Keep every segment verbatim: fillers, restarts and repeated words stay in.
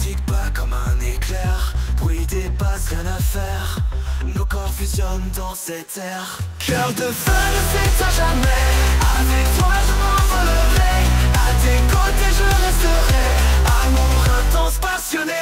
musique bat comme un éclair, bruit des basses, rien à faire. Nos corps fusionnent dans cet air. Cœur de feu ne s'éteint jamais. Avec toi je m'envolerai, à tes côtés je resterai. Amour intense, passionné.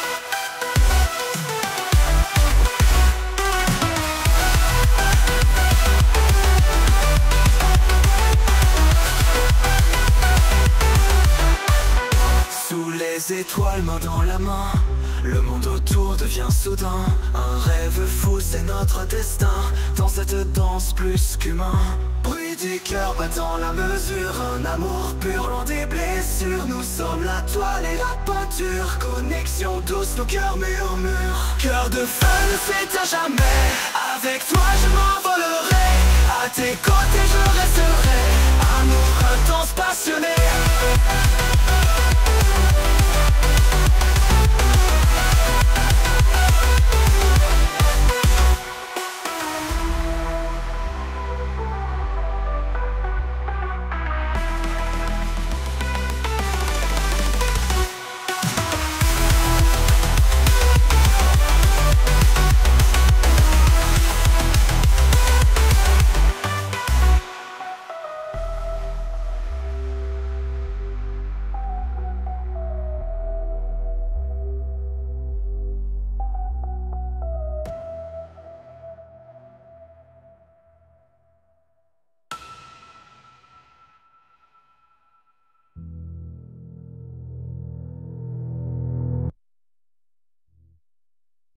Sous les étoiles, main dans la main, le monde autour devient soudain. Un rêve fou, c'est notre destin. Dans cette danse plus qu'humain. Bruit du cœur battant la mesure. Un amour pur, loin des blessures. Nous sommes la toile et la peinture. Connexion douce, nos cœurs murmurent. Cœur de feu ne s'éteint jamais. Avec toi je m'envolerai, à tes côtés je resterai. Amour intense, passionné.